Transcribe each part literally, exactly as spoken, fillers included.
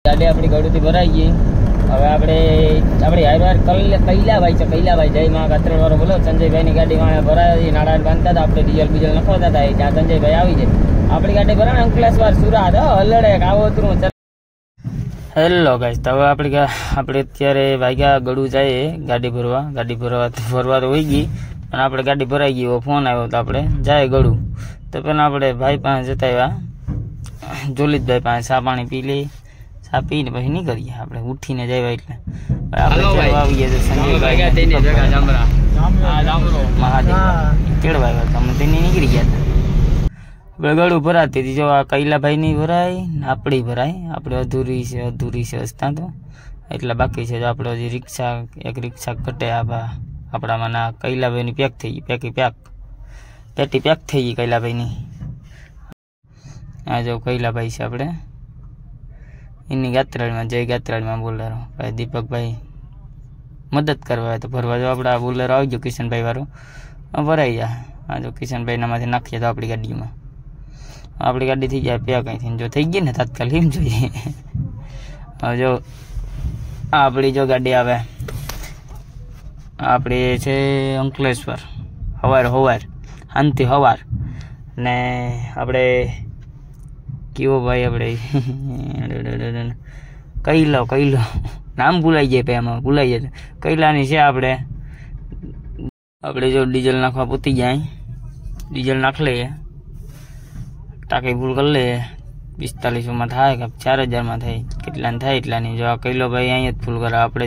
ગાડી આપણી ગળુથી ભરાઈ ગઈ. હવે આપણે આપણી હારવાર કૈલાભાઈ છે, કૈલાભાઈ જય માં કાત્રેડ વાળો બોલો. સંજયભાઈની ગાડીમાં ભરાય નાળા બાંધતા હતા, આપણે ડીઝલ બીજલ નખવાતા હતા. ત્યાં સંજયભાઈ આવી જાય, આપણી ગાડી ભરાય અંકલેશ્વર સુરત હલડે કાવતરું. હેલો ગાઈસ, તો હવે આપણી આપણે અત્યારે વાગ્યા ગળું જાય ગાડી ભરવા. ગાડી ભરવા ભરવા તો હોઈ ગઈ, પણ આપણે ગાડી ભરાઈ ગઈ. ફોન આવ્યો તો આપણે જાય ગળું. તો પેલા આપણે ભાઈ પાસે જતા આવ્યા, જોલિતભાઈ પાસે ચા પાણી પી લઈએ. ચા પીને પછી નીકળીએ આપણે, ઉઠીને જાય એટલે આપણે આવી ગયા. સંજયભાઈ મહાદેવ તેડવા આવ્યા, તમે તેની નીકળી ગયા હતા. આપણે ગળું ભરાતી હતી. જો આ કૈલાભાઈની ભરાય ને આપણી ભરાય. આપણે અધૂરી છે અધૂરી છે રસ્તા તો એટલે બાકી છે. જો આપણે હજી રિક્ષા એક રિક્ષા ઘટે આપણામાં ના કૈલાભાઈની પેક થઈ ગઈ. પેકી પેક પેટી પેક થઈ ગઈ કૈલાભાઈની. આ જો કૈલાભાઈ છે આપણે એની ગાત્રાળમાં, જય ગાત્રાળમાં બોલરો ભાઈ દીપકભાઈ મદદ કરવા તો ભરવા. જો આપણે આ બોલરો આવી ગયો કિશનભાઈ વાળો, ભરાઈ જાય. આ જો કિશનભાઈનામાંથી નાખીએ તો આપણી ગાડીમાં આપણી ગાડી થઈ જાય પેક. અહીંથી જો થઈ ગઈ ને તાત્કાલિક એમ જોઈએ. હવે જો આપણી જો ગાડી આવે આપણી છે અંકલેશ્વર હવાર હવાર શાંતિ હવાર. ને આપણે કેવો ભાઈ આપણે કૈલો કૈલો નામ ભૂલાઈ જાય ભાઈ, આમાં ભૂલાઈ જાય. કૈલાની છે આપણે. આપણે જો ડીઝલ નાખવા પૂતી જાય, ડીઝલ નાખ લઈએ, ટાંકી ફૂલ કરી લઈએ. પિસ્તાલીસોમાં થાય કે ચાર હજારમાં થાય, કેટલાને થાય એટલાની. જો આ કૈલો ભાઈ અહીંયા જ ફૂલ કરે. આપણે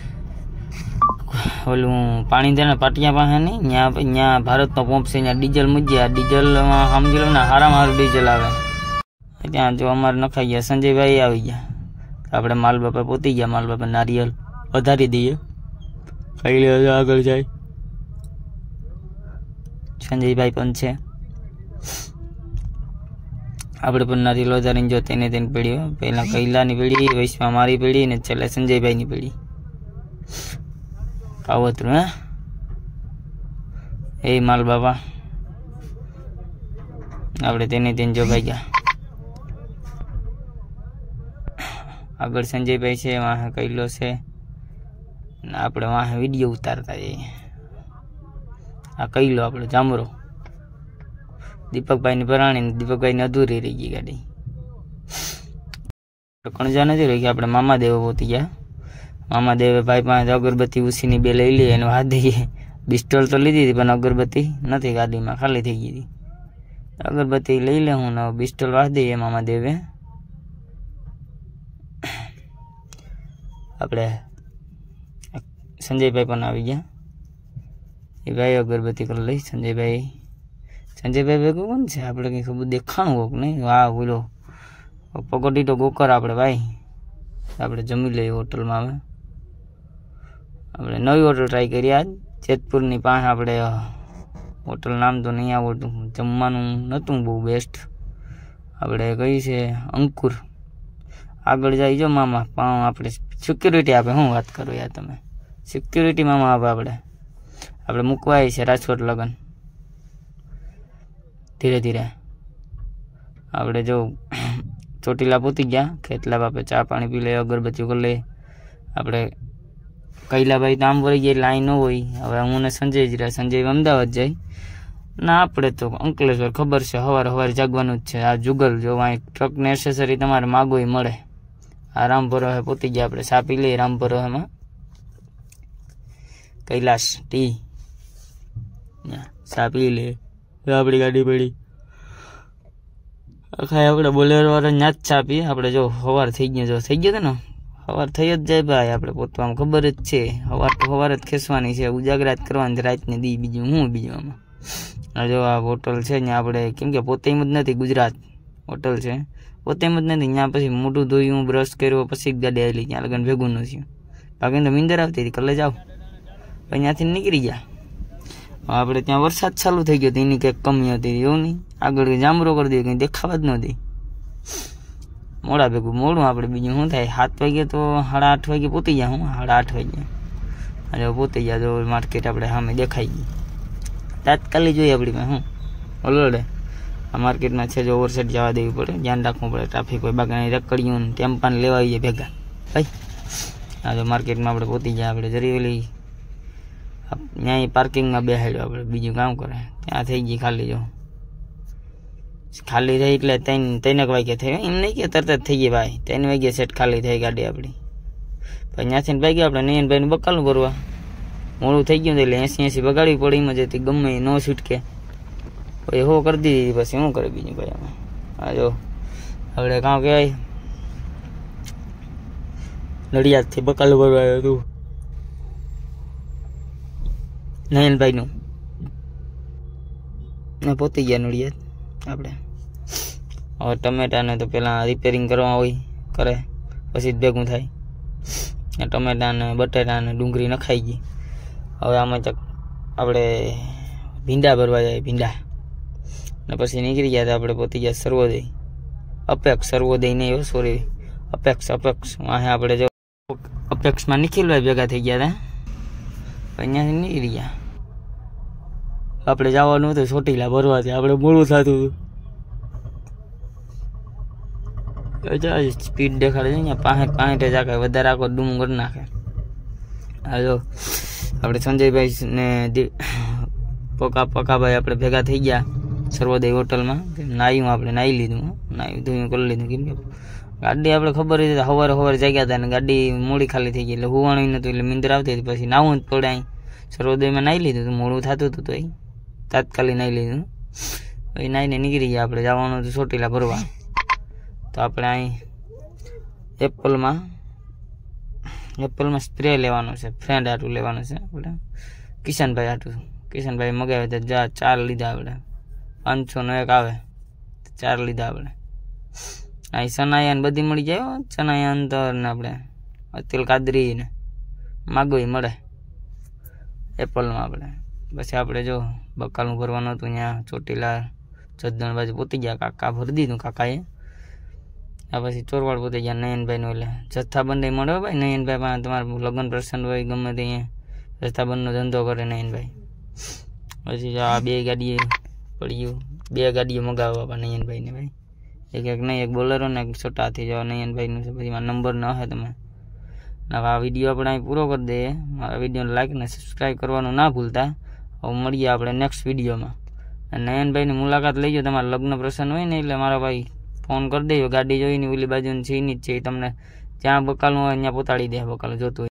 ઓલું પાણી દે ને પાટિયા પાસે નહીં, ત્યાં ત્યાં ભારતનો પંપ છે, ત્યાં ડીઝલ મૂકીએ. આ ડીઝલમાં સમજી લો ને સારામાં સારું ડીઝલ આવે. ત્યાં જો અમારે નખાઈ ગયા, સંજયભાઈ આવી ગયા. આપણે માલ બાપા પોતી ગયા, માલ બાપા નારિયેલ વધારી દઈએ. ખાઈ લે આગળ જાય. સંજયભાઈ પણ છે. આપણે પણ નારિયેલ વધારીને જો તેને તેને પીડીઓ. પહેલાં કૈલાની પીડી, વૈશમાં મારી પીડી ને છેલ્લે સંજયભાઈની પીડી. કાવતરું હે એ માલ બાપા. આપણે તેને તેને જો ભાઈ ગયા. આગળ સંજયભાઈ છે, વાહ કૈલો છે. આપણે વાહ વિડીયો ઉતારતા જઈએ. આ કૈલો આપણે જામરો દીપકભાઈની ભરાણી, દીપકભાઈની અધૂરી રહી ગઈ ગાડી. કણજા નથી રહી ગઈ. આપણે મામાદેવ પહોંચી ગયા. મામાદેવે ભાઈ પાસે અગરબત્તી ઉસીની બે લઈ લઈએ, એનો હાથ દઈએ. પિસ્ટોલ તો લીધી હતી પણ અગરબત્તી નથી ગાડીમાં, ખાલી થઈ ગઈ હતી. અગરબત્તી લઈ લે હું ને પિસ્ટોલ વાસ દઈએ મામાદેવે. આપણે સંજયભાઈ પણ આવી ગયા. એ ભાઈ અગરબત્તી કરી લઈ. સંજયભાઈ સંજયભાઈ ભેગું કોણ છે આપણે કંઈ ખબર દેખાણું હોક નહીં. વાહ બોલો પકોડી તો ગોકર આપણે ભાઈ. આપણે જમી લઈએ હોટલમાં. હવે આપણે નવી હોટલ ટ્રાય કરી આજ જેતપુરની પાસે. આપણે હોટલ નામ તો નહીં આવડતું, જમવાનું નહોતું બહુ બેસ્ટ. આપણે કઈ છે અંકુર. આગળ જાય જો મામા પાઉં આપણે સિક્યુરિટી આપે. શું વાત કરો યાર તમે, સિક્યુરિટી મામા આપે. આપણે આપણે મૂકવાય છે રાજકોટ લગન. ધીરે ધીરે આપણે જો ચોટીલા પહોંચી ગયા. ખેતલા બાપે ચા પાણી પી લે, અગરબત્તીઓ કરી લે. આપણે કૈલાભાઈ તો આમ વળી ગયા એટલે અહીં ન હોય. હવે હું ને સંજય જ રહ્યા. સંજય અમદાવાદ જાય ના, આપણે તો અંકલેશ્વર. ખબર છે સવારે સવારે જાગવાનું જ છે. આ જુગલ જો અહીં ટ્રકને એસેસરી તમારે માગોય મળે. આ રામપુરા પહોંચી ગયા. આપણે ચા પી લઈએ રામપુરામાં. કૈલાસ ટી ચા પી લે. આપણી ગાડી પડી આખા આપણે બોલેરો વાળા ત્યાં જ ચા પીએ. આપણે જો સવાર થઈ ગયો, જો થઈ ગયો ને સવાર થઈ જ જાય ભાઈ. આપણે પોતવામાં ખબર જ છે સવાર તો સવાર જ ખેંચવાની છે, ઉજાગરાત કરવાની રાતને દી. બીજું હું બીજું આમાં. આ જો આ હોટલ છે ત્યાં આપણે, કેમ કે પોતે એમ જ નથી, ગુજરાત હોટલ છે પોતે એમ જ નથી. ત્યાં પછી મોટું ધોયું, બ્રશ કર્યો, પછી ગાડી આવેલી. ત્યાં લગન ભેગું ન થયું. બાકી તો નીંદર આવતી હતી, કલે જાઓ પછી ત્યાંથી નીકળી ગયા. આપણે ત્યાં વરસાદ ચાલુ થઈ ગયો, એની કંઈક કમી હતી એવું નહીં. આગળ જામરો કરી દે, કંઈ દેખાવા જ નહોતી. મોડા ભેગું મોડું આપણે. બીજું શું થાય, સાત વાગે તો સાડા આઠ વાગે પહોંચી ગયા. હું સાડા આઠ વાગે આજે પહોંચી ગયા. જો માર્કેટ આપણે સામે દેખાઈ ગઈ તાત્કાલિક જોઈએ આપણી પાસે. હું ઓલડે આ માર્કેટમાં છે જો ઓવરસાઇડ જવા દેવી પડે, ધ્યાન રાખવું પડે, ટ્રાફિક હોય, બાકી રકડીયું ટેમ્પાને લેવા આવીએ ભેગા ભાઈ. આ જો માર્કેટમાં આપણે પહોંચી ગયા, આપણે જરી ઓલી ત્યાં પાર્કિંગમાં બેહાડ્યો આપણે, બીજું કામ કરે ત્યાં થઈ ગઈ ખાલી. જો ખાલી થઈ એટલે ત્રણ ત્રણેક વાગ્યા થઈ, એમ નહીં કે તરત જ થઈ ગઈ ભાઈ, ત્રણ વાગ્યા સેટ ખાલી થઈ ગાડી આપણી. પછી ત્યાંથી ભાઈ ગયા આપણે નયનભાઈનું બકાલું ભરવા, મોડું થઈ ગયું એટલે એસી એસી બગાડવી પડી એમાં જતી, ગમે ન છૂટકે પછી હો કરી દીધી. પછી શું કરે બીજું ભાઈ આમાં. હા જો આપણે કામ કહેવાય નડિયાદથી બકાલું ભરવા આવ્યો હતું નયનભાઈનું, ને પહોંચી ગયા નડિયાદ આપણે. હવે ટમેટાને તો પહેલાં રિપેરિંગ કરવા હોય કરે પછી જ ભેગું થાય. ટમેટા ને બટેટા ને ડુંગળી નખાઈ ગઈ. હવે આમાં ચક આપણે ભીંડા ભરવા જાય, ભીંડા ને પછી નીકળી ગયા હતા આપણે. પહોંચી ગયા સર્વોદય, અપેક્ષ સર્વોદય નહીં સોરી અપેક્ષ અપેક્ષ વાહે આપણે જો અપેક્ષમાં નિખિલભાઈ ભેગા થઈ ગયા હતા. અહીંયાથી નીકળી ગયા આપણે, જવાનું હતું ચોટીલા ભરવાથી, આપણે મોડું થતું હતું. સ્પીડ દેખાડે છે અહીંયા પાંઠ પાંઠ જ આખે, વધારે આખો ડૂમ કરી નાખે. હા જો આપણે સંજયભાઈ ને પકા પકાભાઈ આપણે ભેગા થઈ ગયા સર્વોદય હોટલમાં. નાહ્યું આપણે, નાહી લીધું, નાહ્યું ધોયું કરી લીધું. કેમ કે ગાડી આપણે ખબર હતી સવારે સવારે જાગ્યા હતા ને ગાડી મોડી ખાલી થઈ ગઈ એટલે હુવાણું નહોતું, એટલે નીંદર આવતી હતી. પછી નાવું જ પડે અહીં સર્વોદયમાં નાહી લીધું હતું, મોડું થતું હતું તો અહીં તાત્કાલિક નાહી લીધું. પછી નાહીને નીકળી ગયા આપણે, જવાનું હતું ચોટીલા ભરવા. તો આપણે અહીં એપલમાં એપલમાં સ્પ્રે લેવાનો છે, ફ્રેન્ડ હાટું લેવાનું છે આપણે, કિશનભાઈ હાટું. કિશનભાઈ મગાવે તો જા ચાર લીધા આપણે, પાંચસો નો એક આવે ચાર લીધા આપણે. અહીં સનાયાન બધી મળી જાય, ચનાયાન તો ને આપણે અતિલ કાદરી ને માગોઈ મળે એપલમાં આપણે. પછી આપણે જો બકાલું ભરવાનું હતું ત્યાં ચોટીલા જસદણ બાજુ પહોંચી ગયા, કાકા ભરી દીધું કાકાએ. આ પછી ચોરવાડ પહોંચી ગયા નયનભાઈનું, એટલે જથ્થાબંધ મળે ભાઈ નયનભાઈ પાસે. તમારે લગ્ન પ્રસંગ હોય ગમે તે અહીંયા જથ્થાબંધનો ધંધો કરે નયનભાઈ. પછી આ બે ગાડીએ પડ્યું, બે ગાડીઓ મગાવવા બાપા નયનભાઈને ભાઈ, એક એક નહીં એક બોલેરો ને એક છોટાથી જવા નયનભાઈનું છે. પછી મારા નંબર ન હે તમે. આ વિડીયો આપણે અહીં પૂરો કરી દઈએ. મારા વિડીયોને લાઈક ને સબસ્ક્રાઈબ કરવાનું ના ભૂલતા. હવે મળીએ આપણે નેક્સ્ટ વિડીયોમાં. નયનભાઈની મુલાકાત લઈ જાઓ, તમારા લગ્ન પ્રસંગ હોય ને એટલે મારા ભાઈ ફોન કરી દેજો. ગાડી જોઈને ઓલી બાજુની છે જ છે, તમને જ્યાં બકાલું હોય ત્યાં પહોંચાડી દે, બકાલું જોતું હોય.